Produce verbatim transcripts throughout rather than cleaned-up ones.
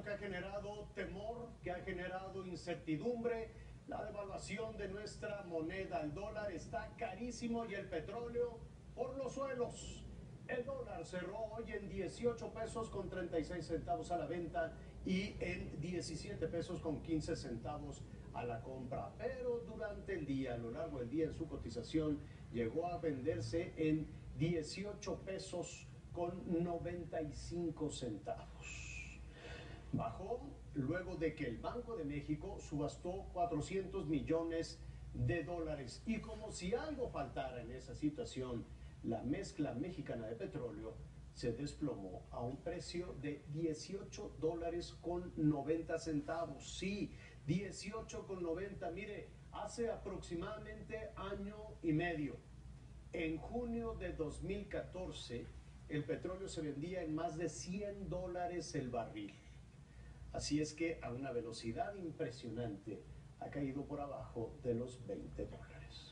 que ha generado temor, que ha generado incertidumbre. La devaluación de nuestra moneda, el dólar está carísimo y el petróleo por los suelos. El dólar cerró hoy en dieciocho pesos con treinta y seis centavos a la venta y en diecisiete pesos con quince centavos a la compra. Pero durante el día, a lo largo del día en su cotización, llegó a venderse en dieciocho pesos con noventa y cinco centavos. Bajó luego de que el Banco de México subastó cuatrocientos millones de dólares. Y como si algo faltara en esa situación, la mezcla mexicana de petróleo se desplomó a un precio de dieciocho dólares con noventa centavos. Sí, dieciocho con noventa. Mire, hace aproximadamente año y medio, en junio de dos mil catorce, el petróleo se vendía en más de cien dólares el barril. Así es que a una velocidad impresionante ha caído por abajo de los veinte dólares.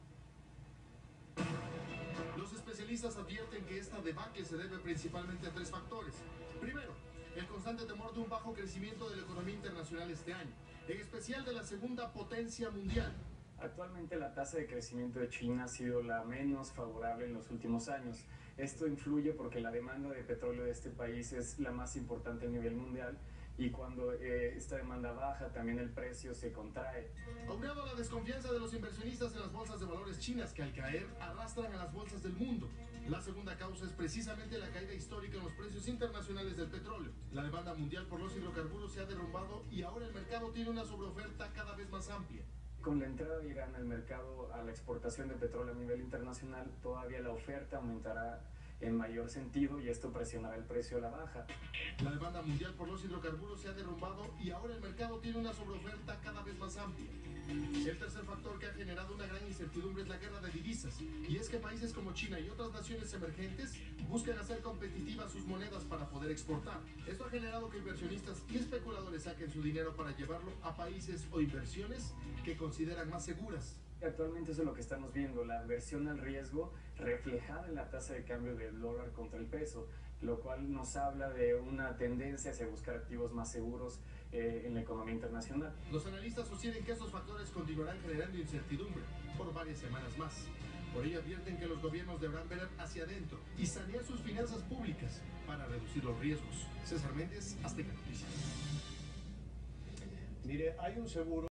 Los especialistas advierten que esta debacle se debe principalmente a tres factores. Primero, el constante temor de un bajo crecimiento de la economía internacional este año, en especial de la segunda potencia mundial. Actualmente la tasa de crecimiento de China ha sido la menos favorable en los últimos años. Esto influye porque la demanda de petróleo de este país es la más importante a nivel mundial y cuando eh, esta demanda baja también el precio se contrae. Aunado a la desconfianza de los inversionistas en las bolsas de valores chinas que al caer arrastran a las bolsas del mundo. La segunda causa es precisamente la caída histórica en los precios internacionales del petróleo. La demanda mundial por los hidrocarburos se ha derrumbado y ahora el mercado tiene una sobreoferta cada vez más amplia. Con la entrada de Irán al mercado, a la exportación de petróleo a nivel internacional, todavía la oferta aumentará en mayor sentido y esto presionará el precio a la baja. La demanda mundial por los hidrocarburos se ha derrumbado y ahora el mercado tiene una sobreoferta cada vez más amplia. El tercer factor que ha generado una gran incertidumbre es la guerra de divisas, y es que países como China y otras naciones emergentes buscan hacer competitivas sus monedas para poder exportar. Esto ha generado que inversionistas y especuladores saquen su dinero para llevarlo a países o inversiones que consideran más seguras. Actualmente eso es lo que estamos viendo, la aversión al riesgo reflejada en la tasa de cambio del dólar contra el peso, lo cual nos habla de una tendencia hacia buscar activos más seguros eh, en la economía internacional. Los analistas sostienen que estos factores continuarán generando incertidumbre por varias semanas más. Por ello advierten que los gobiernos deberán ver hacia adentro y sanear sus finanzas públicas para reducir los riesgos. César Méndez, Azteca Noticias. Mire, hay un seguro